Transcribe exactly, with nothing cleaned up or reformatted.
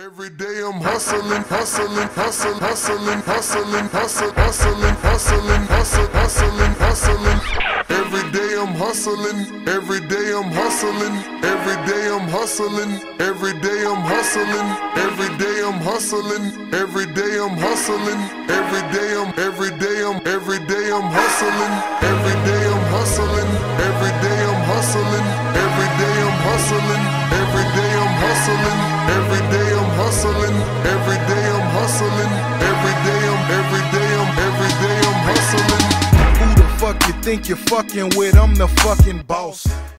Every day I'm hustling, hustling, hustling, hustling, hustling, hustling, hustling, hustling, hustling, hustling, hustling. Every day I'm hustling, every day I'm hustling, every day I'm hustling, every day I'm hustling, every day I'm hustling, every day I'm hustling, every day I'm, every day I'm, every day I'm hustling, every day I'm hustling, every day I'm hustling, every day I'm hustling, every day I'm hustling, every day I'm hustling, every day I'm hustling, every day I'm, every day I'm, every day I'm hustling. Who the fuck you think you're fucking with? I'm the fucking boss.